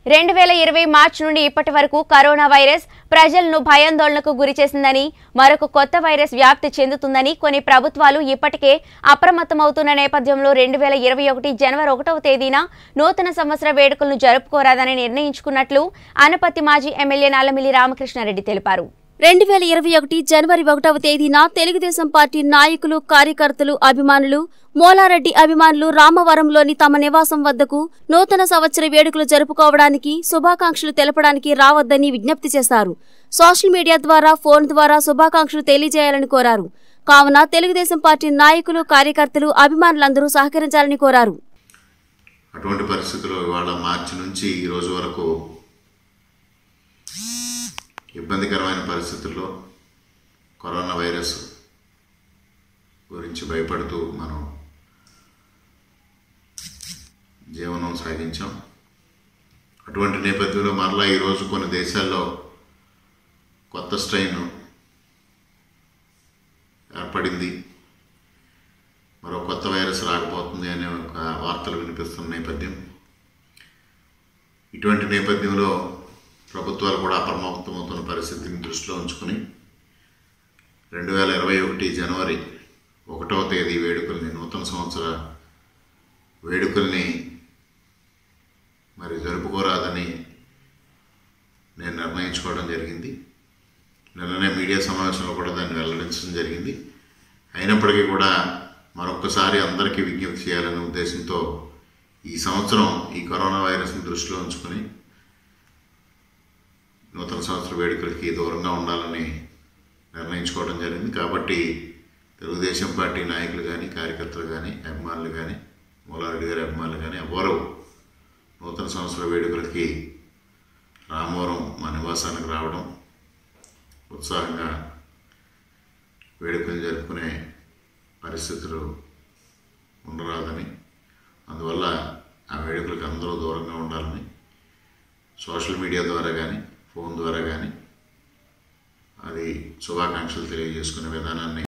2020 మార్చి నుండి ఇప్పటి వరకు కరోనా వైరస్ ప్రజలను భయాందోళనకు గురిచేసిందని, మరొక కొత్త వైరస్ వ్యాప్తి చెందుతుందని కొన్ని ప్రభుత్వాలు ఇప్పటికే అప్రమత్తమవుతున్న నేపథ్యంలో 2021 జనవరి 1వ తేదీన నూతన సంవత్సర వేడుకలను జరుపుకోరాదని నిర్ణయించుకున్నట్లు అనపత్తి మాజీ ఎమ్మెల్యే నల్లమిల్లి రామకృష్ణారెడ్డి తెలిపారు. 2021 జనవరి 1వ తేదీన తెలుగుదేశం పార్టీ నాయకులు, కార్యకర్తలు, అభిమానులు, మోలారెడ్డి అభిమానులు రామవరంలోని తమ నివాసం వద్దకు నూతన సంవత్సర వేడుకలు జరుపుకోవడానికి, శుభాకాంక్షలు తెలపడానికి రావద్దని విజ్ఞప్తి చేశారు. సోషల్ మీడియా ద్వారా, ఫోన్ ద్వారా శుభాకాంక్షలు తెలియజేయాలని కోరారు. కావున తెలుగుదేశం పార్టీ నాయకులు, కార్యకర్తలు, అభిమానులందరూ సహకరించాలని కోరారు. అటువంటి పరిస్థితుల్లో ఇవాళ మార్చి నుంచి ఈ రోజు వరకు ఇబ్బందికరమైన పరిస్థితుల్లో కరోనా వైరస్ గురించి భయపడుతూ మనం జీవనం సాగించాం. అటువంటి నేపథ్యంలో మరలా ఈరోజు కొన్ని దేశాల్లో కొత్త స్ట్రెయిన్ ఏర్పడింది, మరో కొత్త వైరస్ రాకపోతుంది అనే ఒక వార్తలు వినిపిస్తున్న నేపథ్యం. ఇటువంటి నేపథ్యంలో ప్రభుత్వాలు కూడా అప్రమత్తమవుతున్న పరిస్థితిని దృష్టిలో ఉంచుకుని 2021 జనవరి 1వ తేదీ వేడుకల్ని, నూతన సంవత్సర వేడుకల్ని మరి జరుపుకోరాదని నేను నిర్ణయించుకోవడం జరిగింది. నిన్ననే మీడియా సమావేశంలో కూడా దాన్ని వెల్లడించడం జరిగింది. అయినప్పటికీ కూడా మరొక్కసారి అందరికీ విజ్ఞప్తి చేయాలనే ఉద్దేశంతో ఈ సంవత్సరం ఈ కరోనా వైరస్ని దృష్టిలో ఉంచుకొని నూతన సంవత్సర వేడుకలకి దూరంగా ఉండాలని నిర్ణయించుకోవడం జరిగింది. కాబట్టి తెలుగుదేశం పార్టీ నాయకులు కానీ, కార్యకర్తలు కానీ, అభిమానులు కానీ, మోలారెడ్డి గారి అభిమానులు కానీ ఎవరు నూతన సంవత్సర వేడుకలకి రామవరం మా నివాసానికి రావడం, ఉత్సాహంగా వేడుకలు జరుపుకునే పరిస్థితులు ఉండరాదని, అందువల్ల ఆ వేడుకలకు అందరూ దూరంగా ఉండాలని సోషల్ మీడియా ద్వారా కానీ, ఫోన్ ద్వారా కానీ అది శుభాకాంక్షలు తెలియజేసుకునే విధానాన్ని